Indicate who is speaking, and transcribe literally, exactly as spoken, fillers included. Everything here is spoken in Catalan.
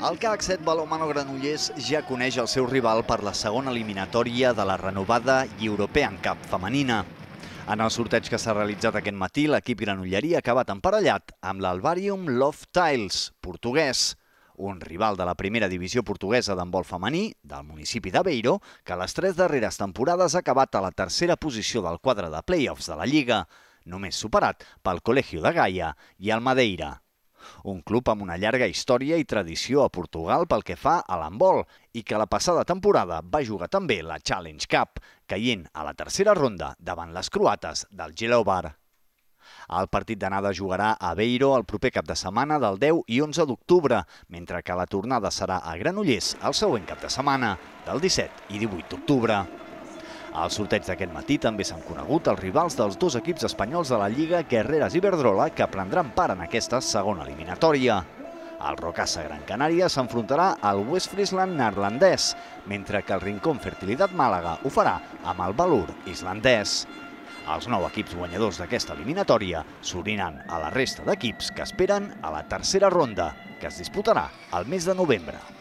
Speaker 1: El CAC set Balonmano Granollers ja coneix el seu rival per la segona eliminatòria de la renovada European Cup femenina. En el sorteig que s'ha realitzat aquest matí, l'equip granollerí ha acabat emparellat amb l'Alvarium Love Tiles, portuguès, un rival de la primera divisió portuguesa d'handbol femení del municipi d'Aveiro, que les tres darreres temporades ha acabat a la tercera posició del quadre de play-offs de la Lliga, només superat pel Colegio de Gaia i el Madeira. Un club amb una llarga història i tradició a Portugal pel que fa a l'handbol i que la passada temporada va jugar també la Challenge Cup, caient a la tercera ronda davant les croates del Gelobar. El partit d'anada jugarà a Aveiro el proper cap de setmana del deu i onze d'octubre, mentre que la tornada serà a Granollers el següent cap de setmana, del disset i divuit d'octubre. Al sorteig d'aquest matí també s'han conegut els rivals dels dos equips espanyols de la Lliga, Guerreras i Iberdrola, que prendran part en aquesta segona eliminatòria. El Rocasa Gran Canària s'enfrontarà al West Friesland neerlandès, mentre que el Rincón Fertilidad Màlaga ho farà amb el Valur islandès. Els nou equips guanyadors d'aquesta eliminatòria s'uniran a la resta d'equips que esperen a la tercera ronda, que es disputarà al mes de novembre.